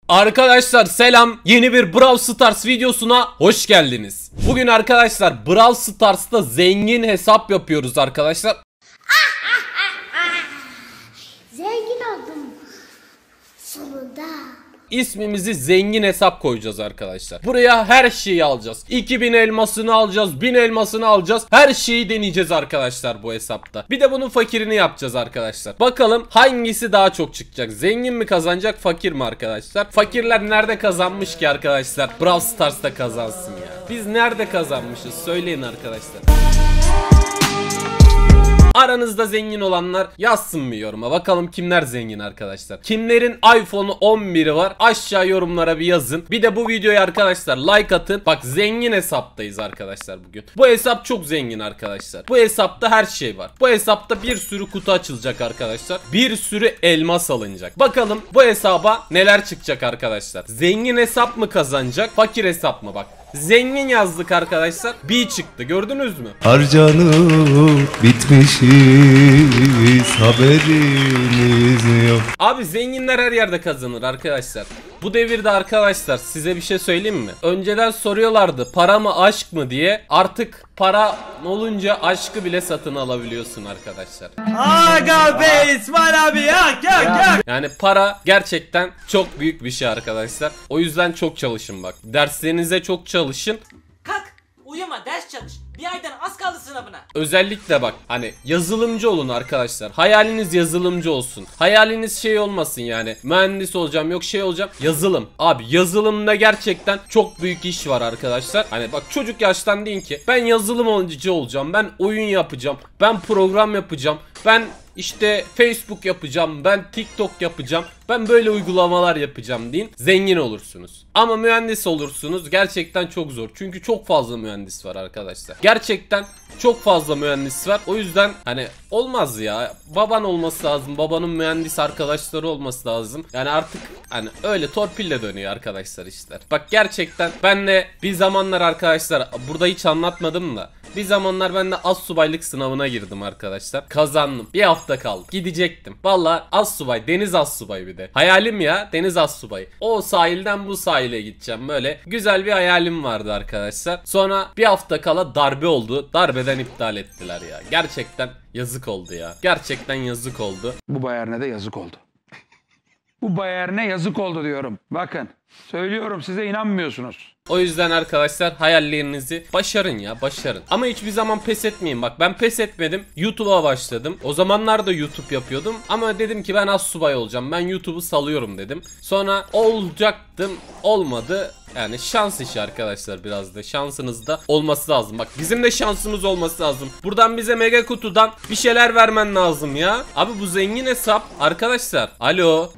Arkadaşlar selam, yeni bir Brawl Stars videosuna hoş geldiniz. Bugün arkadaşlar Brawl Stars'ta zengin hesap yapıyoruz arkadaşlar. Zengin oldum sonunda. İsmimizi zengin hesap koyacağız arkadaşlar. Buraya her şeyi alacağız. 2000 elmasını alacağız, 1000 elmasını alacağız. Her şeyi deneyeceğiz arkadaşlar bu hesapta. Bir de bunun fakirini yapacağız arkadaşlar. Bakalım hangisi daha çok çıkacak? Zengin mi kazanacak, fakir mi arkadaşlar? Fakirler nerede kazanmış ki arkadaşlar? Brawl Stars'ta kazansın ya. Biz nerede kazanmışız? Söyleyin arkadaşlar. Aranızda zengin olanlar yazsın mı yoruma? Bakalım kimler zengin arkadaşlar. Kimlerin iPhone'u 11'i var? Aşağı yorumlara bir yazın. Bir de bu videoya arkadaşlar like atın. Bak zengin hesaptayız arkadaşlar bugün. Bu hesap çok zengin arkadaşlar. Bu hesapta her şey var. Bu hesapta bir sürü kutu açılacak arkadaşlar. Bir sürü elmas alınacak. Bakalım bu hesaba neler çıkacak arkadaşlar. Zengin hesap mı kazanacak? Fakir hesap mı? Bak. Zengin yazdık arkadaşlar. Bir çıktı. Gördünüz mü? Harcanıp bitmişiz, haberimiz yok. Abi zenginler her yerde kazanır arkadaşlar. Bu devirde arkadaşlar size bir şey söyleyeyim mi? Önceden soruyorlardı para mı aşk mı diye. Artık para olunca aşkı bile satın alabiliyorsun arkadaşlar. Aga be İsmail abi yak. Yani para gerçekten çok büyük bir şey arkadaşlar. O yüzden çok çalışın bak. Derslerinize çok çalışın. Kalk uyuma ders çalış. Bir aydan az kaldı sınavına. Özellikle bak hani yazılımcı olun arkadaşlar. Hayaliniz yazılımcı olsun. Hayaliniz şey olmasın yani. Mühendis olacağım yok şey olacağım. Yazılım. Abi yazılımda gerçekten çok büyük iş var arkadaşlar. Hani bak çocuk yaştan deyin ki ben yazılım oyuncu olacağım. Ben oyun yapacağım. Ben program yapacağım. Ben işte Facebook yapacağım. Ben TikTok yapacağım. Ben böyle uygulamalar yapacağım deyin. Zengin olursunuz. Ama mühendis olursunuz. Gerçekten çok zor. Çünkü çok fazla mühendis var arkadaşlar. Gerçekten çok fazla mühendis var. O yüzden hani olmaz ya. Baban olması lazım. Babanın mühendis arkadaşları olması lazım. Yani artık hani öyle torpille dönüyor arkadaşlar işler. Bak gerçekten ben de bir zamanlar arkadaşlar burada hiç anlatmadım da. Bir zamanlar ben de astsubaylık sınavına girdim arkadaşlar. Kazandım. Bir hafta kaldı. Gidecektim. Valla astsubay. Deniz astsubayı bir de. Hayalim ya. Deniz astsubayı. O sahilden bu sahile gideceğim. Böyle güzel bir hayalim vardı arkadaşlar. Sonra bir hafta kala darbe oldu. Darbeden iptal ettiler ya. Gerçekten yazık oldu ya. Gerçekten yazık oldu. Bu Bayern'e de yazık oldu. Bu Bayern'e yazık oldu diyorum. Bakın söylüyorum size inanmıyorsunuz. O yüzden arkadaşlar hayallerinizi başarın ya başarın. Ama hiçbir zaman pes etmeyin. Bak ben pes etmedim. YouTube'a başladım. O zamanlar da YouTube yapıyordum. Ama dedim ki ben astsubay olacağım. Ben YouTube'u salıyorum dedim. Sonra olacaktım. Olmadı. Yani şans işi arkadaşlar biraz da. Şansınız da olması lazım. Bak bizim de şansımız olması lazım. Buradan bize mega kutudan bir şeyler vermen lazım ya. Abi bu zengin hesap. Arkadaşlar. Alo.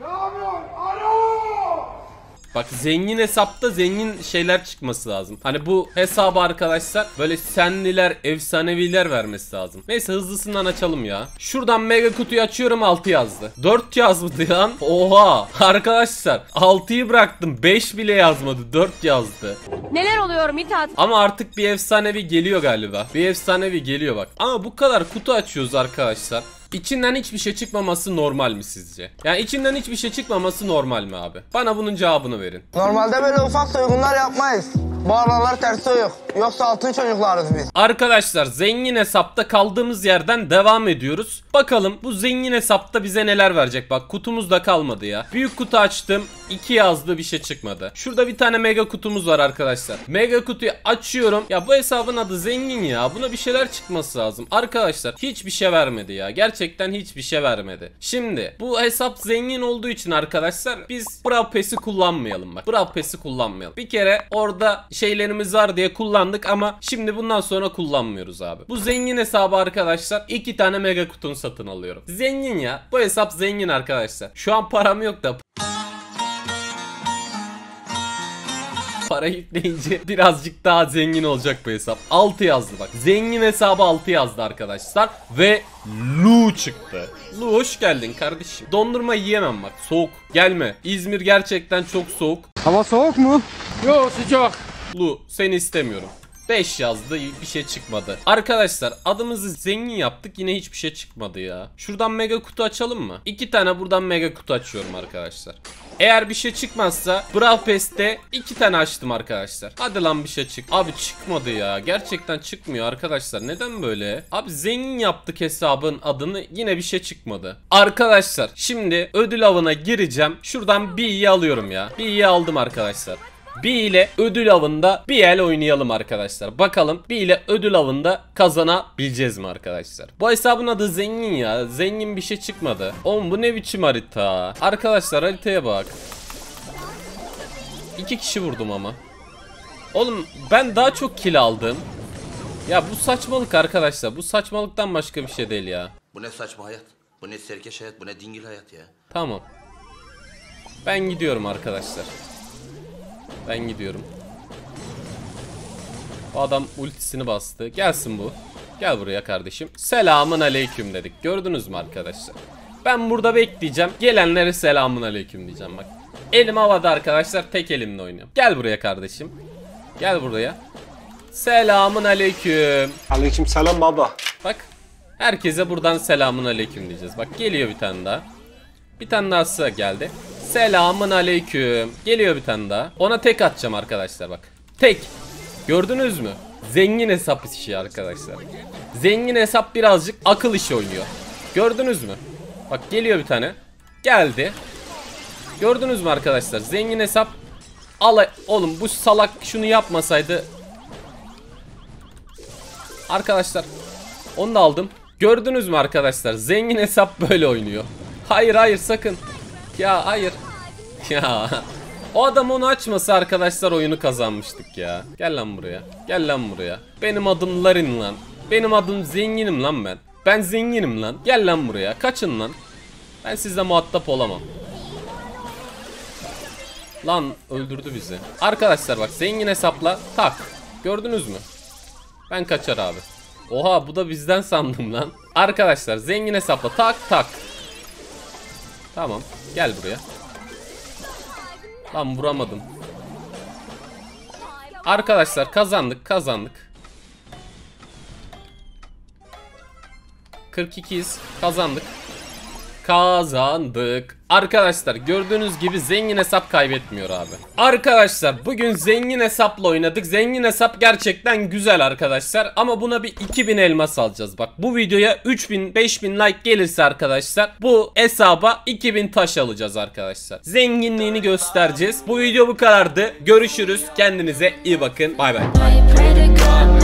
Bak zengin hesapta zengin şeyler çıkması lazım. Hani bu hesabı arkadaşlar böyle senliler, efsaneviler vermesi lazım. Neyse hızlısından açalım ya. Şuradan mega kutuyu açıyorum 6 yazdı. 4 yazmadı lan. Oha arkadaşlar 6'yı bıraktım 5 bile yazmadı 4 yazdı. Neler oluyor Mithat? Ama artık bir efsanevi geliyor galiba. Bir efsanevi geliyor bak. Ama bu kadar kutu açıyoruz arkadaşlar. İçinden hiçbir şey çıkmaması normal mi sizce? Yani içinden hiçbir şey çıkmaması normal mi abi? Bana bunun cevabını verin. Normalde böyle ufak soygunlar yapmayız. Bu aralar ters soyuk. Yoksa altın çocuklarız biz. Arkadaşlar zengin hesapta kaldığımız yerden devam ediyoruz. Bakalım bu zengin hesapta bize neler verecek? Bak kutumuz da kalmadı ya. Büyük kutu açtım. 2 yazdı bir şey çıkmadı. Şurada bir tane mega kutumuz var arkadaşlar. Mega kutuyu açıyorum. Ya bu hesabın adı zengin ya. Buna bir şeyler çıkması lazım. Arkadaşlar hiçbir şey vermedi ya. Gerçekten hiçbir şey vermedi. Şimdi bu hesap zengin olduğu için arkadaşlar biz Brawl Pass'i kullanmayalım bak. Brawl Pass'i kullanmayalım. Bir kere orada şeylerimiz var diye kullandık ama şimdi bundan sonra kullanmıyoruz abi. Bu zengin hesabı arkadaşlar 2 tane mega kutunu satın alıyorum. Zengin ya. Bu hesap zengin arkadaşlar. Şu an param yok da para yükleyince birazcık daha zengin olacak bu hesap. 6 yazdı bak. Zengin hesabı 6 yazdı arkadaşlar. Ve Lu çıktı. Lu hoş geldin kardeşim. Dondurma yiyemem bak. Soğuk. Gelme. İzmir gerçekten çok soğuk. Hava soğuk mu? Yok sıcak. Lu seni istemiyorum. 5 yazdı, bir şey çıkmadı. Arkadaşlar adımızı zengin yaptık, yine hiçbir şey çıkmadı ya. Şuradan mega kutu açalım mı? 2 tane buradan mega kutu açıyorum arkadaşlar. Eğer bir şey çıkmazsa Brawl Pass'te 2 tane açtım arkadaşlar. Hadi lan bir şey çık. Abi çıkmadı ya. Gerçekten çıkmıyor arkadaşlar. Neden böyle? Abi zengin yaptık hesabın adını, yine bir şey çıkmadı. Arkadaşlar şimdi ödül avına gireceğim. Şuradan bir iyi alıyorum ya. Bir iyi aldım arkadaşlar. Bir ile ödül avında bir el oynayalım arkadaşlar. Bakalım bir ile ödül avında kazanabileceğiz mi arkadaşlar? Bu hesabın adı zengin ya. Zengin bir şey çıkmadı. Oğlum bu ne biçim harita? Arkadaşlar haritaya bak. 2 kişi vurdum ama. Oğlum ben daha çok kill aldım. Ya bu saçmalık arkadaşlar. Bu saçmalıktan başka bir şey değil ya. Bu ne saçma hayat? Bu ne serkeş hayat? Bu ne dingil hayat ya? Tamam. Ben gidiyorum arkadaşlar. Ben gidiyorum. O adam ultisini bastı. Gelsin bu. Gel buraya kardeşim. Selamun aleyküm dedik. Gördünüz mü arkadaşlar? Ben burada bekleyeceğim. Gelenlere selamun aleyküm diyeceğim bak. Elim havada arkadaşlar. Tek elimle oynuyorum. Gel buraya kardeşim. Gel buraya. Selamun aleyküm. Aleyküm selam baba. Bak. Herkese buradan selamun aleyküm diyeceğiz. Bak geliyor bir tane daha. Bir tane daha sıra geldi. Selamun aleyküm. Geliyor bir tane daha. Ona tek atacağım arkadaşlar bak. Tek. Gördünüz mü? Zengin hesap işi arkadaşlar. Zengin hesap birazcık akıl işi oynuyor. Gördünüz mü? Bak geliyor bir tane. Geldi. Gördünüz mü arkadaşlar? Zengin hesap. Oğlum bu salak şunu yapmasaydı. Arkadaşlar. Onu da aldım. Gördünüz mü arkadaşlar? Zengin hesap böyle oynuyor. Hayır hayır sakın. Ya hayır. Ya. O adam onu açmasa arkadaşlar oyunu kazanmıştık ya. Gel lan buraya. Gel lan buraya. Benim adım Larin lan. Benim adım zenginim lan ben. Ben zenginim lan. Gel lan buraya. Kaçın lan. Ben sizle muhatap olamam. Lan öldürdü bizi. Arkadaşlar bak zengin hesapla tak. Gördünüz mü? Ben kaçar abi. Oha bu da bizden sandım lan. Arkadaşlar zengin hesapla tak tak. Tamam. Gel buraya. Lan vuramadım. Arkadaşlar kazandık. 42'yiz. Kazandık. Arkadaşlar gördüğünüz gibi zengin hesap kaybetmiyor abi. Arkadaşlar bugün zengin hesapla oynadık. Zengin hesap gerçekten güzel arkadaşlar. Ama buna bir 2000 elmas alacağız. Bak bu videoya 3000 5000 like gelirse arkadaşlar bu hesaba 2000 taş alacağız arkadaşlar. Zenginliğini göstereceğiz. Bu video bu kadardı. Görüşürüz. Kendinize iyi bakın. Bay bay.